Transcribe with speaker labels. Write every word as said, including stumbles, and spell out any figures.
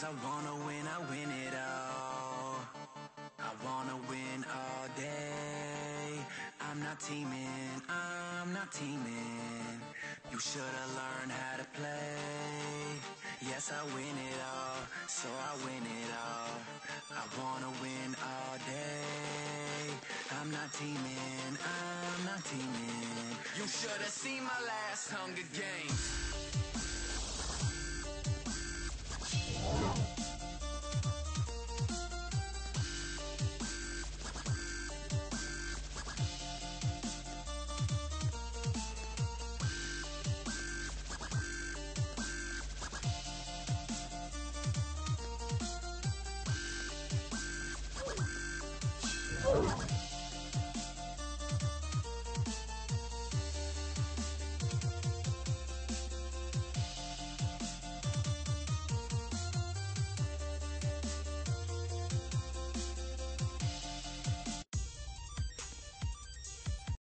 Speaker 1: I wanna win, I win it all. I wanna win all day. I'm not teaming, I'm not teaming. You should've learned how to play. Yes, I win it all, so I win it all. I wanna win all day. I'm not teaming, I'm not teaming. You should've seen my last Hunger Games.